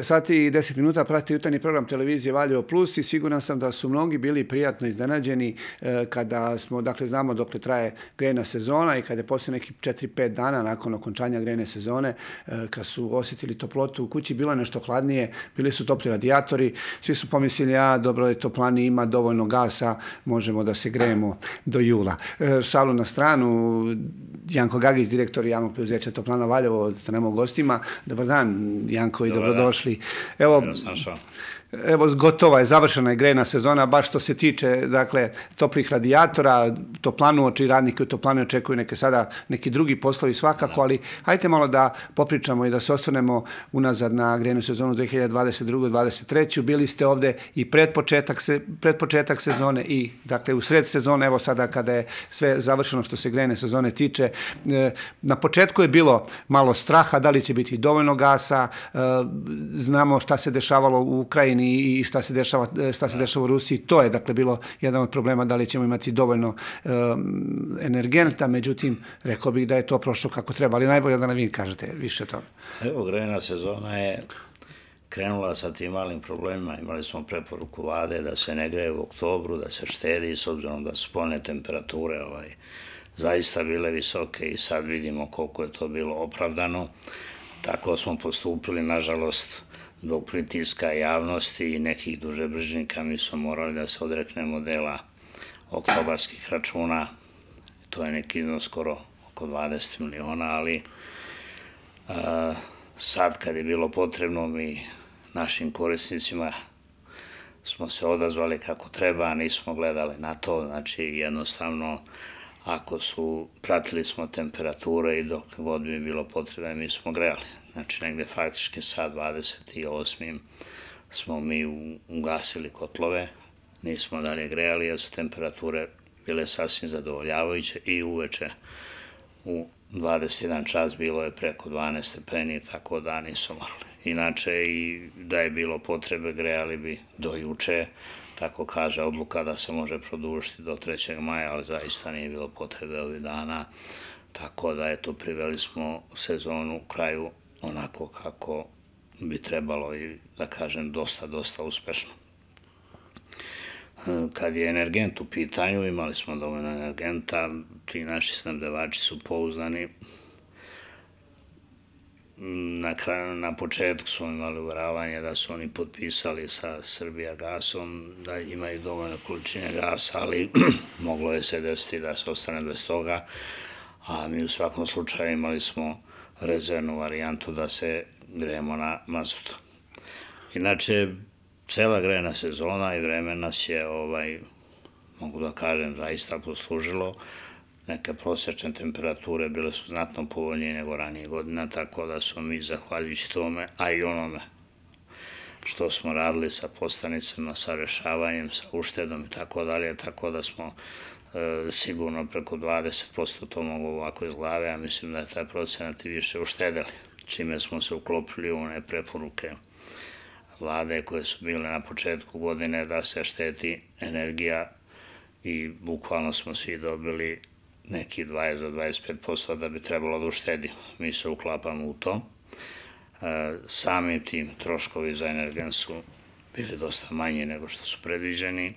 sati i 10 minuta prati jutarnji program televizije Valjevo Plus i siguran sam da su mnogi bili prijatno iznenađeni kada smo, dakle, znamo dokle traje grejna sezona i kada je poslije nekih 4-5 dana nakon okončanja grejne sezone, kad su osjetili toplotu u kući, bilo je nešto hladnije, bili su topli radijatori, svi su pomislili, dobro je, toplani ima dovoljno gasa, možemo da se grejemo do jula. Šalu na stranu, Janko Gagić, direktor javnog preduzeća Toplana Valjevo, sa nama u gostima. Dobar dan, Janko, i dobrodošli. Evo, gotova je, završena je grejna sezona, baš što se tiče, dakle, toplih radijatora, toplanu, radnike u toplani očekuju neke sada neki drugi poslovi svakako, ali hajte malo da popričamo i da se osvrnemo unazad na grejnu sezonu 2022-2023. Bili ste ovde i pred početak sezone i, dakle, u sred sezone, evo sada kada je sve završeno što se grejne sezone tiče. Na početku je bilo malo straha, da li će biti dovoljno gasa, znamo šta se dešavalo u Ukrajini i šta se dešava u Rusiji. To je, dakle, bilo jedan od problema, da li ćemo imati dovoljno energenta, međutim, rekao bih da je to prošlo kako treba, ali najbolje da nam vi kažete više o tome. Evo, grejna sezona je krenula sa tim malim problemima. Imali smo preporuku vlade da se ne greje u oktobru, da se štedi, s obzirom da su spoljne temperature zaista bile visoke i sad vidimo koliko je to bilo opravdano. Tako smo postupili, nažalost, zbog pritiska javnosti i nekih dužebrižnika mi smo morali da se odreknemo dela oktobarskih računa. To je neki iznos skoro oko 20 miliona, ali sad kad je bilo potrebno, mi našim korisnicima smo se odazvali kako treba, nismo gledali na to, znači jednostavno ako pratili smo temperature i dok god bi bilo potrebe mi smo grejali. Znači, negde faktički sa 28. smo mi ugasili kotlove, nismo dalje grejali jer su temperature bile sasvim zadovoljavajuće i uveče u 21 čas bilo je preko 12 stepeni, tako da nisu morali. Inače, i da je bilo potrebe, grejali bi do juče, tako kaže odluka da se može produžiti do 3. maja, ali zaista nije bilo potrebe ovih dana, tako da, eto, priveli smo sezonu u kraju onako kako bi trebalo i, da kažem, dosta uspešno. Kad je energent u pitanju, imali smo dovoljno energenta, ti naši snabdevači su pouzdani. Na početku smo imali uveravanje da su oni potpisali sa Srbijagasom, da imaju dovoljno količine gasa, ali moglo je se desiti da se ostane bez toga, a mi u svakom slučaju imali smo rezervnu varijantu da se grejemo na mazut. Inače, cela grejna sezona i vreme nas je, mogu da kažem, zaista poslužilo. Neke prosječne temperature bile su znatno povoljnije nego ranije godina, tako da smo mi, zahvaljujući tome, a i onome što smo radili sa postanicama, sa rešavanjem, sa uštedom i tako dalje, tako da smo sigurno preko 20%, to mogu ovako iz glave, a mislim da je taj procenat i više uštedeli, čime smo se uklopili u one preporuke vlade koje su bile na početku godine da se šteti energija i bukvalno smo svi dobili neki 20 do 25% da bi trebalo da uštedimo. Mi se uklapamo u to. Samim tim troškovi za energent su bili dosta manji nego što su predviđeni,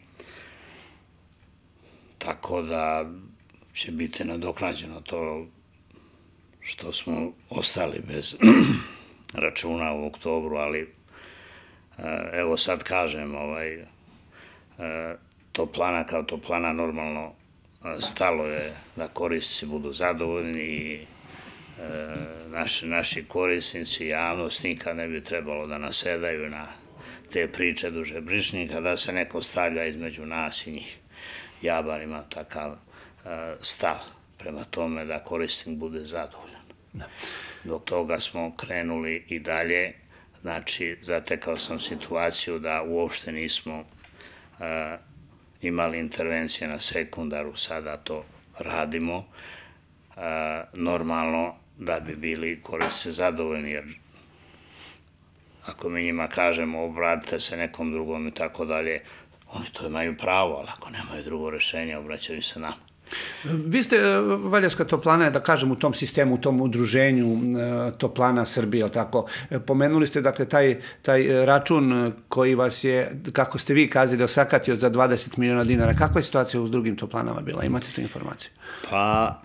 tako da će biti nadoknađeno to što smo ostali bez računa u oktobru, ali evo sad kažem, toplana kao toplana normalno stalo je da korisnici budu zadovoljni i naši korisnici, javnost nikad ne bi trebalo da nasedaju na te priče dužebrižnika, da se neko stavlja između nas i njih. Ja bar imam takav stav prema tome da korisnik bude zadovoljan. Zbog toga smo krenuli i dalje, znači zatekao sam situaciju da uopšte nismo imali intervencije na sekundaru, sada to radimo normalno da bi bili korisnici zadovoljni, jer ako mi njima kažemo obratite se nekom drugom i tako dalje, oni to imaju pravo, ali ako nemaju drugo rešenje, obraćaju se nama. Vi ste, Valjevska toplana je, da kažem, u tom sistemu, u tom udruženju Toplana Srbije, tako, pomenuli ste, dakle, taj račun koji vas je, kako ste vi kazali, osakatio za 20 miliona dinara. Kakva je situacija s drugim toplanama bila? Imate tu informaciju? Pa,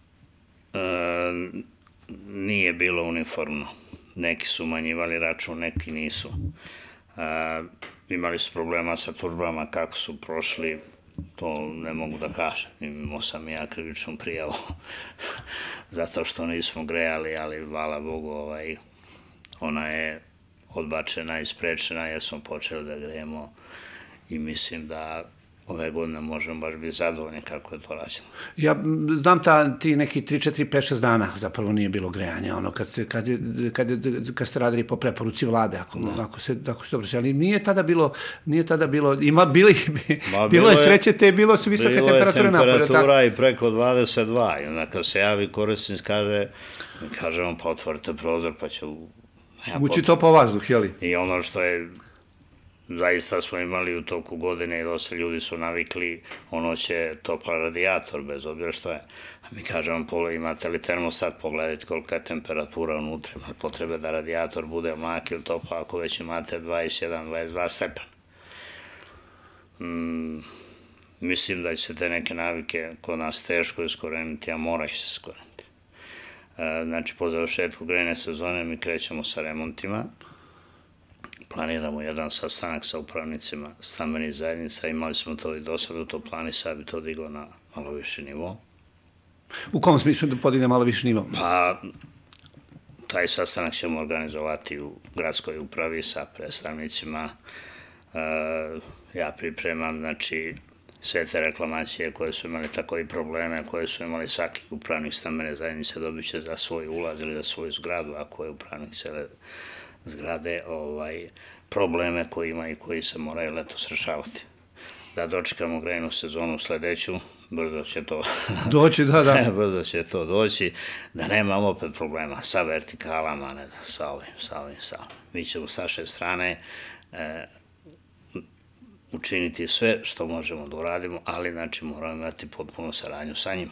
nije bilo uniformno. Neki su umanjivali račun, neki nisu. Imali su problema sa tužbama, kako su prošli, to ne mogu da kažem. Imao sam ja krivičnu prijavu zato što nismo grejali, ali hvala Bogu, ona je odbačena i sprečena jer smo počeli da grejemo i mislim da ove godine možemo baš biti zadovoljni kako je to rađeno. Ja znam ti neki 3, 4, 5, 6 dana zapravo nije bilo grejanja, ono kad ste radili po preporuci vlade, ako se dobro se, ali nije tada bilo, bilo je sreće te, bilo su visoke temperature napolje. Bilo je temperatura i preko 22 i onda kad se javi korisnic kaže on pa otvorite prozor pa će ući topao vazduh, jeli? I ono što je zaista smo imali u toku godine i dosta ljudi su navikli, ono će topla radijator, bez obzira što je. A mi kažemo, imate li termostat, pogledajte kolika je temperatura unutra, ima potrebe da radijator bude mlak ili topla, ako već imate 21, 22 stepena. Mislim da će se te neke navike kod nas teško iskoreniti, a mora ih se iskoreniti. Znači, po završetku grejne sezone mi krećemo sa remontima. Planiramo jedan sastanak sa upravnicima stambenih zajednica, imali smo to i do sada u Toplani, sad bi to digao na malo više nivo. U kom smislu da podigne malo više nivo? Pa, taj sastanak ćemo organizovati u gradskoj upravi sa predstavnicima. Ja pripremam, znači, sve te reklamacije koje su imali tako i probleme, koje su imali svaki upravnik stambene zajednice dobit će za svoj ulaz ili za svoju zgradu, ako je upravnik cele zgrade, probleme koje ima i koji se moraju letos rešavati. Da dočekamo grejnu sezonu sledeću, brzo će to doći, da. Brzo će to doći, da nemamo opet problema sa vertikalama, ne znam, sa ovim. Mi ćemo s naše strane učiniti sve što možemo da uradimo, ali znači moramo imati potpunu saradnju sa njima.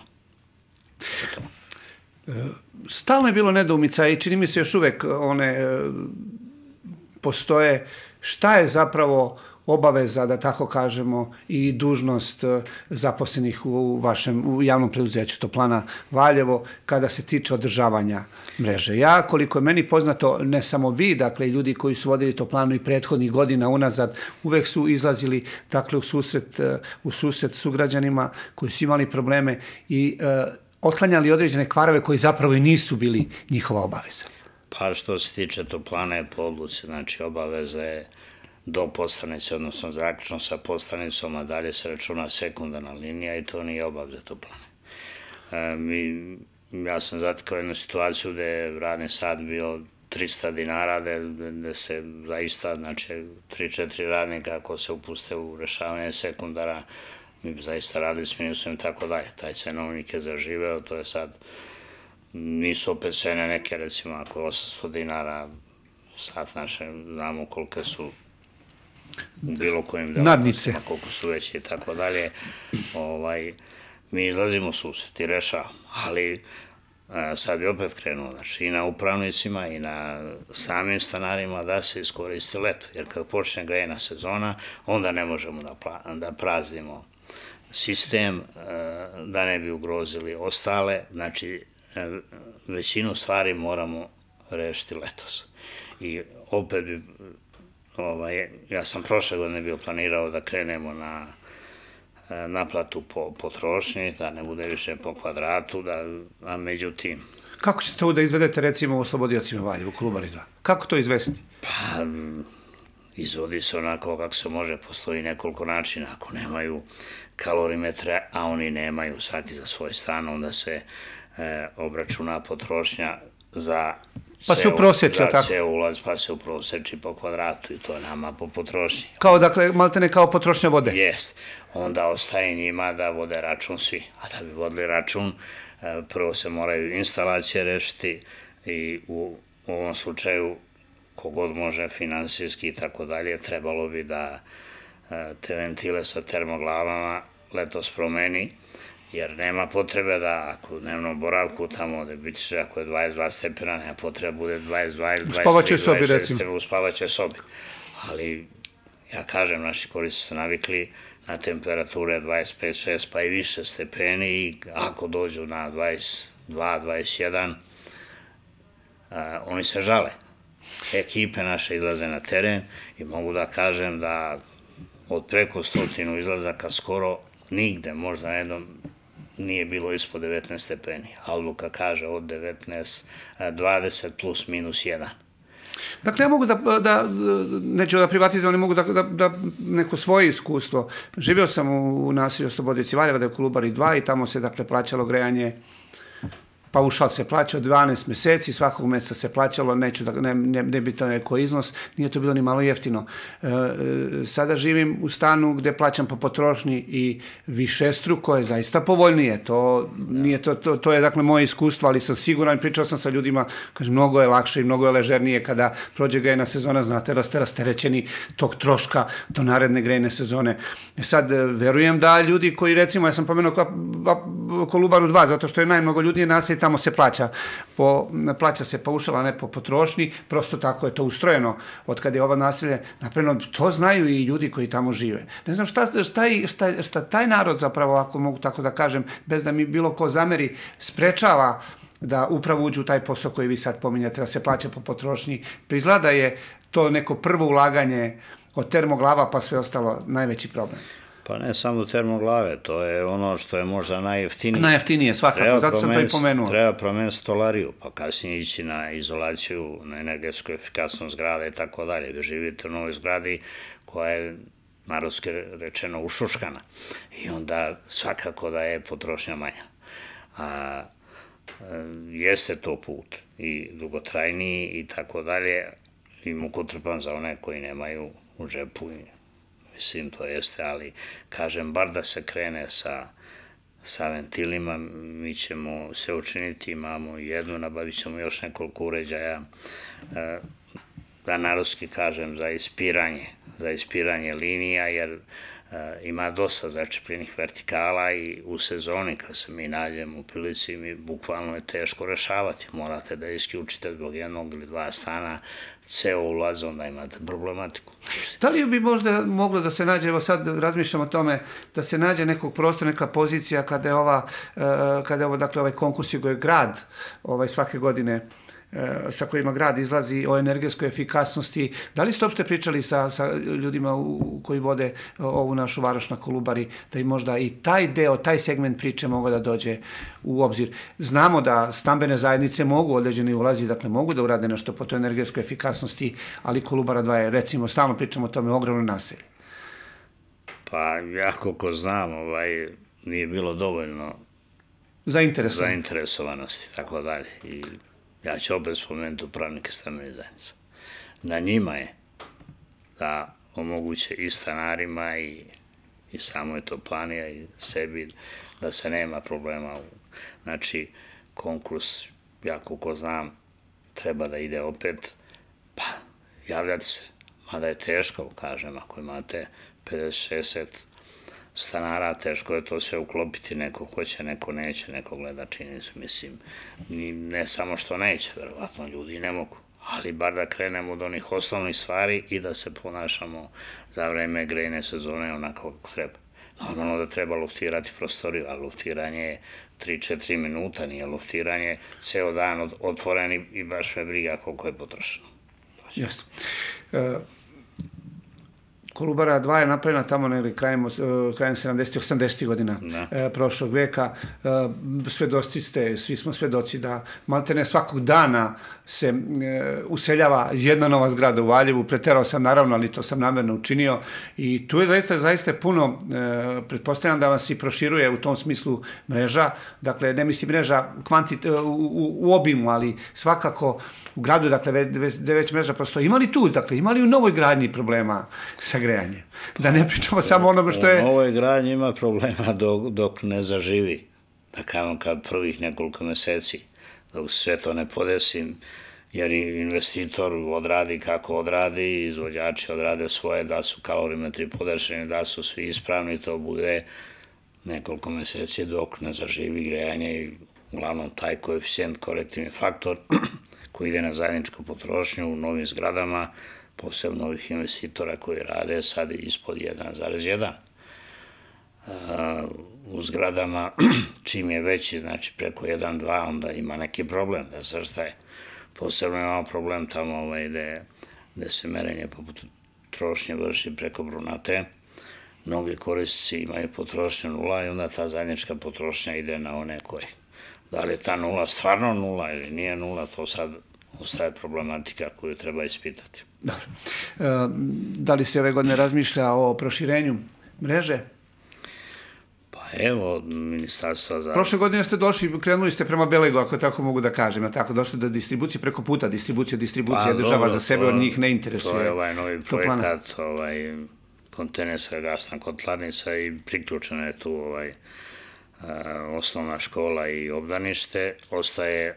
Stalno je bilo nedoumica i čini mi se još uvek one postoje. Šta je zapravo obaveza, da tako kažemo, i dužnost zaposlenih u javnom preduzeću Toplana Valjevo kada se tiče održavanja mreže? Ja, koliko je meni poznato, ne samo vi, dakle i ljudi koji su vodili Toplanu i prethodnih godina unazad, uvek su izlazili, dakle, u susret sugrađanima koji su imali probleme i otklanjali određene kvarove koji zapravo i nisu bili njihova obaveza. Pa što se tiče Toplane po odluci, znači obaveza je do postanice, odnosno zaključno sa postanicom, a dalje se računa sekundarna linija i to nije obaveza Toplane. Ja sam zatekao jednu situaciju gde je radni sat bio 300 dinara, gde se zaista, znači 3-4 radnika ako se upuste u rešavanje sekundara, mi bi zaista radili s minusom i tako dalje. Taj cenovnik je zaživeo, to je sad, nisu opet cene neke, recimo, ako je 800 dinara sat naše, znamo kolike su u bilo kojim delatnostima, koliko su veće i tako dalje. Mi izlazimo susret i rešavamo, ali sad bi opet krenuo, znači i na upravnicima i na samim stanarima da se iskoristi leto, jer kad počne grejna sezona, onda ne možemo da praznimo sistem, da ne bi ugrozili ostale, znači većinu stvari moramo rešiti letos. I opet bi, ja sam prošle godine bio planirao da krenemo na naplatu po potrošnji, da ne bude više po kvadratu, a međutim... Kako ćete to da izvedete, recimo, u Slobodiocima Valjevu, Kolubari 2? Kako to izvesti? Pa, izvodi se onako kako se može, postoji nekoliko načina. Ako nemaju kalorimetre, a oni nemaju svaki za svoj stan, onda se obračuna potrošnja za ceo ulaz, pa se uproseči po kvadratu i to je nama po potrošnji. Kao, dakle, maltene kao potrošnja vode? Jest. Onda ostaje njima da vode račun svi. A da bi vodili račun, prvo se moraju instalacije rešiti i u ovom slučaju, kogod može finansijski i tako dalje, trebalo bi da te ventile sa termoglavama letos promeni, jer nema potrebe da ako u dnevnom boravku tamo da biti ako je 22 stepena, nema potrebe bude 22 ili 23, 26 stepena u spavaćoj sobi. Ali, ja kažem, naši korisnici su navikli na temperature 25, 6 pa i više stepeni i ako dođu na 22, 21, oni se žale. Ekipe naše izlaze na teren i mogu da kažem da od preko 100 izlazaka skoro nigde, možda jednom, nije bilo ispod 19 stepeni. A odluka kaže od 19, 20 plus minus 1. Dakle, ja mogu neću da privatizujem, ali mogu da neko svoje iskustvo. Živio sam u naselju Slobodici Valjeva, da je Kolubari 2 i tamo se, dakle, plaćalo grejanje, paušal se plaća od 12 meseci, svakog meseca se plaćalo, ne bi to neko iznos, nije to bilo ni malo jeftino. Sada živim u stanu gde plaćam po potrošnji i višestruko je zaista povoljnije. To je, dakle, moje iskustvo, ali sam siguran, pričao sam sa ljudima, kažem, mnogo je lakše i mnogo je ležernije kada prođe grejna sezona, znate da ste rasterećeni tog troška do naredne grejne sezone. Sad, verujem da ljudi koji, recimo, ja sam pomenuo Kolubaru 2, zato što je najmnogo ljudi naselje, tamo se plaća se paušal, a ne po potrošnji, prosto tako je to ustrojeno od kada je ova naselje napravljeno, to znaju i ljudi koji tamo žive. Ne znam šta taj narod zapravo, ako mogu tako da kažem, bez da mi bilo ko zameri, sprečava da upravo uđu u taj posao koji vi sad pominjate, da se plaća po potrošnji. Izgleda je to neko prvo ulaganje od termoglava pa sve ostalo najveći problem. Pa ne samo termoglave, to je ono što je možda najjeftinije. Najjeftinije, svakako, zato sam to i pomenuo. Treba promeniti stolariju, pa kasnije ići na izolaciju, na energetsku efikasnost zgrade i tako dalje. Vi živite u novoj zgradi koja je, narodski rečeno, ušuškana i onda svakako da je potrošnja manja. Jeste to put i dugotrajniji i tako dalje i mukotrpan za one koji nemaju u džepu. Mislim, to jeste, ali kažem, bar da se krene sa ventilima, mi ćemo se učiniti, imamo jednu, nabavit ćemo još nekoliko uređaja, da narodski kažem, za ispiranje linija, jer ima dosta začepljenih vertikala i u sezoni, kad se mi nađemo u prilici, bukvalno je teško rešavati. Morate da isključite zbog jednog ili dva stana ceo ulaz, onda imate problematiku. Da li bi možda moglo da se nađe, evo sad razmišljam o tome, da se nađe nekog prostora, neka pozicija kada je ovaj konkurs koji je grad svake godine sa kojima grad izlazi o energetskoj efikasnosti. Da li ste uopšte pričali sa ljudima koji vode ovu našu varoš na Kolubari, da im možda i taj deo, taj segment priče mogu da dođe u obzir? Znamo da stambene zajednice mogu određeni ulazi, dakle mogu da urade nešto po toj energetskoj efikasnosti, ali Kolubara 2 je, recimo, stalno pričamo o tome, ogromno naselje. Pa ja koliko znam, nije bilo dovoljno zainteresovanosti, tako dalje. I ja ću opet spomenuti upravnike stambenih zajednica. Na njima je da omoguće i stanarima i samoj toplanija i sebi da se nema problema. Znači, konkurs, ja koliko znam, treba da ide opet, pa javljati se. Mada je teško, kažem, ako imate 50-60 stanara, teško je to sve uklopiti, neko hoće, neko neće, neko gleda činjenicu, mislim, ne samo što neće, verovatno ljudi ne mogu, ali bar da krenemo od onih osnovnih stvari i da se ponašamo za vreme grejne sezone onako kako treba. Normalno da treba luftirati prostoriju, a luftiranje je 3-4 minuta, nije luftiranje ceo dan otvoren i baš me briga koliko je potrošeno. Jasno. Kolubara 2 je napravljena tamo negdje krajem 70. 80. godina prošlog veka. Svedoci ste, svi smo svedoci da maltene svakog dana se useljava jedna nova zgrada u Valjevu. Preterao sam naravno, ali to sam namjerno učinio i tu je zaista puno, pretpostavljam da vas i proširuje u tom smislu mreža. Dakle, ne mislim mreža u obimu, ali svakako u gradu, dakle, već mreža postoji. Ima li tu, dakle, ima li u novoj gradnji problema sa grejanjem? Da ne pričamo samo onome što je... U novoj gradnji ima problema dok ne zaživi. Da kažem, kad prvih nekoliko meseci, dok sve to ne podesim, jer investitor odradi kako odradi, izvođači odrade svoje, da su kalorimetri podešeni, da su svi ispravni, to bude nekoliko meseci dok ne zaživi grejanje i uglavnom taj koeficijent, korektivni faktor koji ide na zajedničku potrošnju u novim zgradama, posebno ovih investitora koji rade, sad je ispod 1,1. U zgradama, čim je veći, znači preko 1,2, onda ima neki problem da srstaje. Posebno imamo problem tamo gde se merenje poput potrošnje vrši preko brunate. Mnogi korisnici imaju potrošnju 0 i onda ta zajednička potrošnja ide na one koji. Da li je ta 0 stvarno 0 ili nije 0, to sad ostaje problematika koju treba ispitati. Dobro. Da li se ove godine razmišlja o proširenju mreže? Pa evo, ministarstvo za... Prošle godine ste došli, krenuli ste prema Belegu, ako tako mogu da kažem, tako došli do distribucije preko puta, distribucija, država za sebe, od njih ne interesuje. To je ovaj novi projekat, kontejnerska gasna kotlarnica i priključena je tu osnovna škola i obdanište. Ostaje,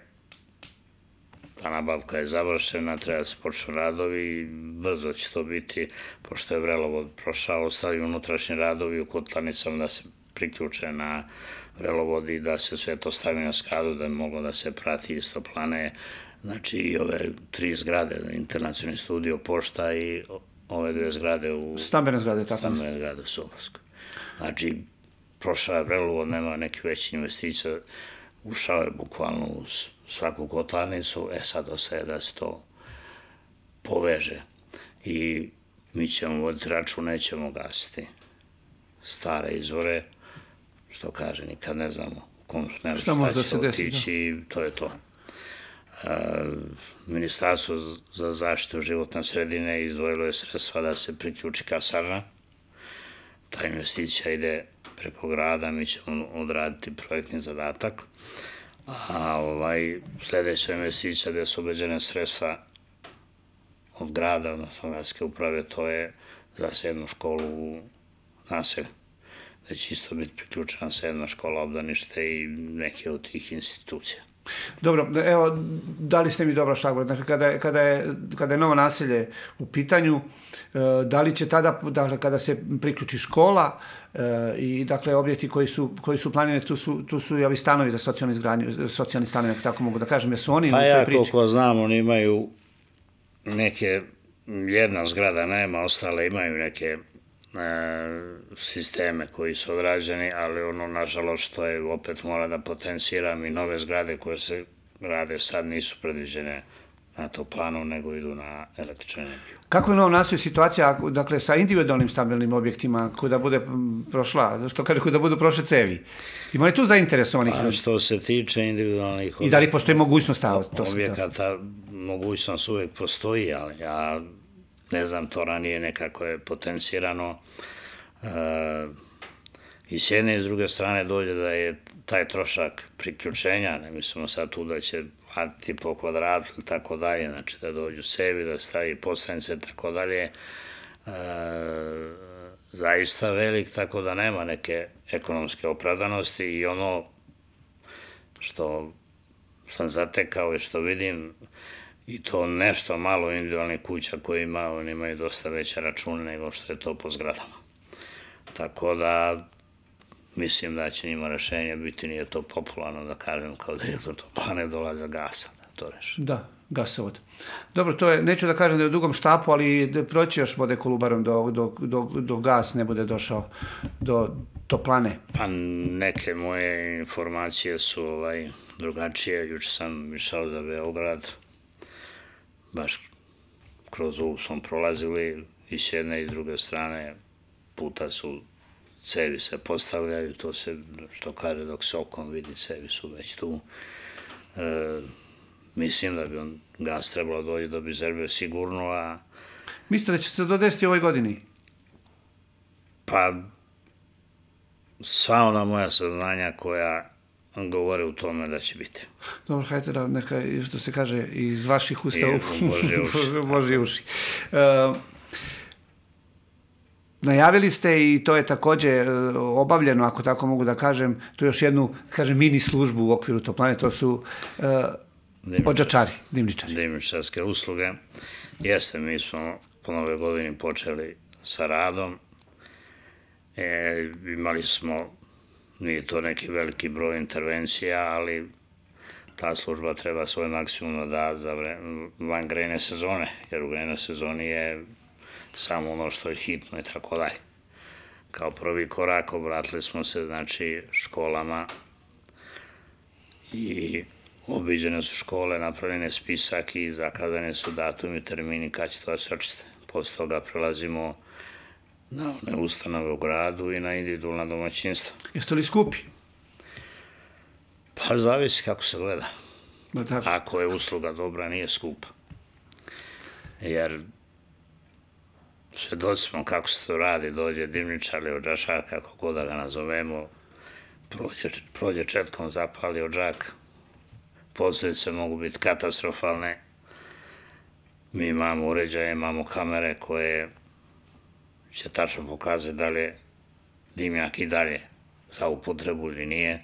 ta nabavka je završena, treba da se počnu radovi i brzo će to biti, pošto je vrelovod prošao, ostali unutrašnji radovi u kotlarnicama da se priključe na vrelovod i da se sve to stavi na skadu, da je moglo da se prati isto plane, znači i ove 3 zgrade, Internacionalni studio, pošta i ove 2 zgrade u... Stambene zgrade, tako? Stambene zgrade u Sobolskoj. Znači, prošao je vrelovod, nema nekih većih investicija, ušao je bukvalno u svaku kotlarnicu, sad ostaje da se to poveže. I mi ćemo voditi račun, nećemo gasiti stare izvore, što kaže, nikad ne znamo u kom smeru šta će otići i to je to. Ministarstvo za zaštitu životne sredine izdvojilo je sredstva da se priključi kasarna. Ta investicija ide preko grada, mi ćemo odraditi projektni zadatak. A sledeća investicija gde su obezbeđena sredstva od grada, odnosno gradske uprave, to je za 7. školu u naselju, da će isto biti priključena 7. škola, obdanište i neke od tih institucija. Dobro, evo, dali ste mi dobra šlagvora. Dakle, kada je novo naselje u pitanju, da li će tada, dakle, kada se priključi škola i, dakle, objekti koji su planirani, tu su i ovi stanovi za socijalnu izgradnju, socijalni stanovi, ako tako mogu da kažem, jesu oni u toj priči? Pa ja, koliko znam, oni imaju neke, jedna zgrada nema, ostale imaju neke sisteme koji su odrađeni, ali ono, nažalost, što je, opet mora da potenciram i nove zgrade koje se rade sad nisu predviđene na to planu, nego idu na električnu energiju. Kako je u Novom naselju situacija, dakle, sa individualnim stambenim objektima, kuda bude prošla, što kaže, kuda budu prošle cevi? Ima li tu zainteresovanih ljudi? Što se tiče individualnih i da li postoji mogućnost objekata, mogućnost uvek postoji, ali ja ne znam, to ranije nekako je potencirano i s jedne i s druge strane dođe da je taj trošak priključenja, ne mislimo sad tu da će platiti po kvadratu ili tako dalje, znači da dođu cevi, da stavi postavnice i tako dalje, zaista velik, tako da nema neke ekonomske opravdanosti i ono što sam zatekao i što vidim, i to nešto malo individualnih kuća koje ima, oni imaju dosta veće račune nego što je to po zgradama. Tako da mislim da će njima rešenje biti, nije to popularno da kažem kao direktor toplane dolaza gasa da to reši. Da, gasovod. Dobro, to je, neću da kažem da je u dugom štapu, ali proći još vode Kolubarom do gas ne bude došao do toplane. Pa neke moje informacije su drugačije. Juče sam išao za Beograd, baš kroz ovu smo prolazili i s jedne i s druge strane puta su cevi se postavljaju, to se, što kaže, dok se okom vidi, cevi su već tu. Mislim da bi gas trebalo dođe do Bizerbe sigurno, a... Mislite da će se dodesiti u ovoj godini? Pa, sva ona moja saznanja koja govore u tome da će biti. Dobro, hajde da neka, što se kaže, iz vaših usta u Božje uši. Najavili ste i to je takođe obavljeno, ako tako mogu da kažem, to je još jednu, kažem, mini službu u okviru toplane, to su odžačari, dimničari. Dimničarske usluge. Jeste, mi smo po nove godini počeli sa radom. Imali smo nije to neki veliki broj intervencija, ali ta služba treba svoj maksimum da van grejne sezone, jer u grejnoj sezoni je samo ono što je hitno i tako dalje. Kao prvi korak obratili smo se, znači, školama i obiđene su škole, napravljen je spisak i zakazane su datumi, termini kad će to da se očiste. Posle toga prelazimo na one ustanove u gradu i na individualna domaćinstva. Jeste li skupi? Pa zavisi kako se gleda. Ako je usluga dobra, nije skupa. Jer svedoci smo kako se to radi, dođe dimničar ili odžačar, kako god da ga nazovemo, prođe četkom, zapali odžak, posljedice mogu biti katastrofalne. Mi imamo uređaje, imamo kamere koje će tačno pokazati da li je dimnjak i dalje za upotrebu ili nije.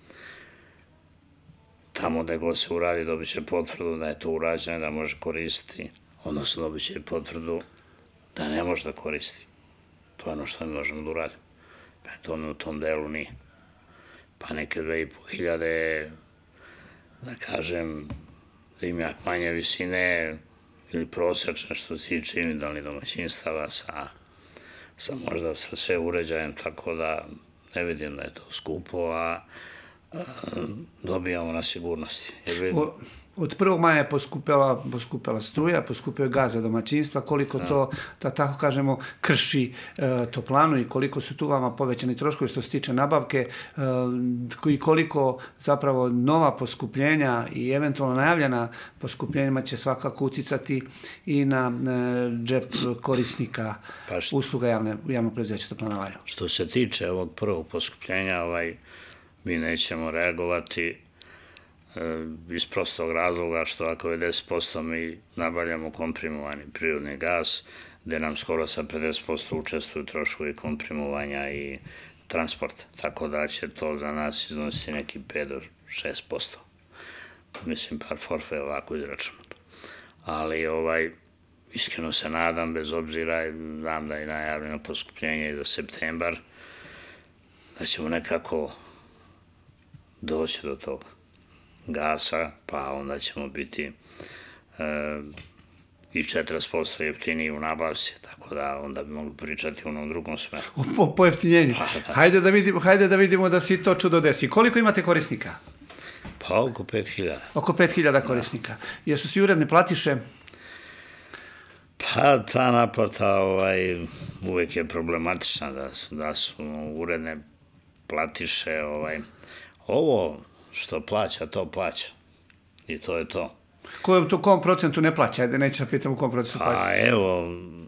Tamo gde god se uradi dobit će potvrdu da je to urađeno, da može koristiti, odnosno dobit će potvrdu da ne može da koristi. To je ono što mi možemo da uradimo. Tome u tom delu nije. Pa neke 2500, da kažem, dimnjak manje visine ili prosječne što se tiče individualnih domaćinstava sa možda sa sve uređajem, tako da ne vidim da je to skupo, a dobijamo na sigurnosti. Od 1. maja je poskupela struja, poskupio je gaz za domaćinstva, koliko to, da tako kažemo, krši toplanu i koliko su tu vama povećani troškovi što se tiče nabavke i koliko zapravo nova poskupljenja i eventualno najavljena poskupljenjima će svakako uticati i na džep korisnika usluga javnog preduzeća Toplana Valjevo. Što se tiče ovog prvog poskupljenja, mi nećemo reagovati iz prostog razloga što ako je 10% mi nabavljamo komprimovani prirodni gas, gde nam skoro sa 50% učestvuju troškovi komprimovanja i transporta, tako da će to za nas iznositi neki 5 do 6%. Mislim, par forfe je ovako izračunato. Ali iskreno se nadam, bez obzira, znam da je najavljeno poskupljenje i za septembar, da ćemo nekako doći do toga gasa, pa onda ćemo biti i 40% jeftiniji u nabavci, tako da onda bi mogli pričati u onom drugom smeru. O pojeftinjenju. Hajde da vidimo da se i to čudo desi. Koliko imate korisnika? Pa oko 5000. Oko 5000 korisnika. Jesu svi uredne platiše? Pa ta naplata uvek je problematična, da su uredne platiše. Ovo što plaća, to plaća. I to je to. Kom procentu ne plaća? Ajde, neće da pitam u kom procentu plaća. Pa evo,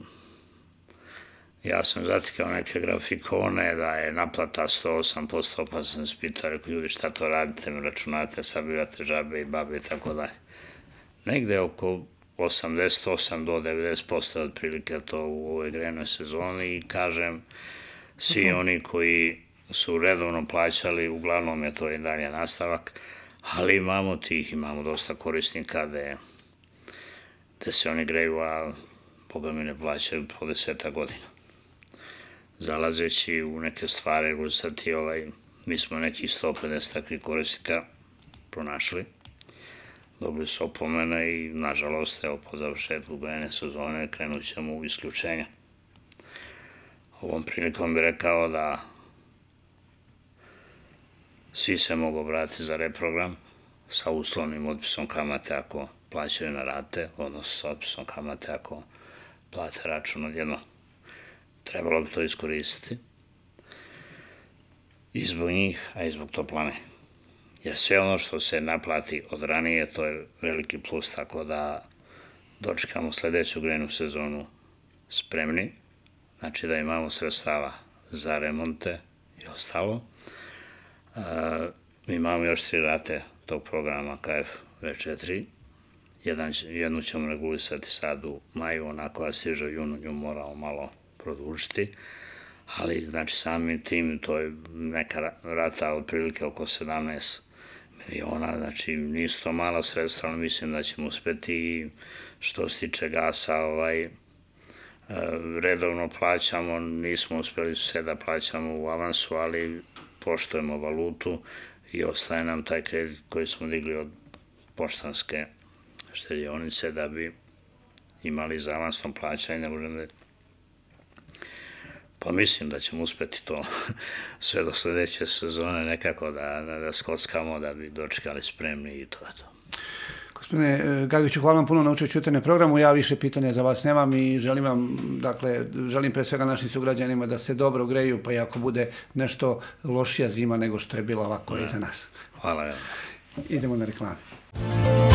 ja sam zatikao neke grafikone da je naplata 108%, pa sam se pitao, rekao, ljudi, šta to radite, mi računate, sabirate žabe i babe i tako dalje. Negde oko 88 do 90% je otprilike to u ovoj grejnoj sezoni i kažem, svi oni koji su redovno plaćali, uglavnom je to i dalje nastavak, ali imamo dosta korisnika gde se oni greju, a Boga mi ne plaćaju po 10 godina. Zalazeći u neke stvari, mi smo nekih 150 takvih korisnika pronašli, dobili su opomene i, nažalost, evo, po završetku grejne sezone krenut ćemo u isključenja. Ovom prilikom bih rekao da svi se mogu obratiti za reprogram sa uslovnim otpisom kamate ako plaćaju na rate, odnosno sa otpisom kamate ako plate račun odjedno. Trebalo bi to iskoristiti i zbog njih, a i zbog Toplane. Jer sve ono što se naplati od ranije, to je veliki plus, tako da dočekamo sledeću grejnu sezonu spremni, znači da imamo sredstava za remonte i ostalo. Mi imamo još 3 rate tog programa KFV4. Jednu ćemo regulisati sad u maju, onako da stiže u junu, nju moramo malo produžiti, ali znači samim tim to je neka rata otprilike oko 17 miliona, znači nisu to mala sredstva, ali mislim da ćemo uspeti i što se tiče gasa, redovno plaćamo, nismo uspeli sve da plaćamo u avansu, ali poštujemo valutu i ostaje nam taj kredit koji smo digli od Poštanske štedionice da bi imali za avansno plaćanje, ne možemo da... Pa mislim da ćemo uspeti to sve do sledeće sezone nekako da skockamo, da bi dočekali spremni i to je to. Gospodine Gagiću, hvala vam puno na učešću u programu. Ja više pitanja za vas nemam i želim vam, dakle, želim pre svega našim sugrađanima da se dobro greju, pa i ako bude nešto lošija zima nego što je bila ovako iza nas. Hvala vam. Idemo na reklame.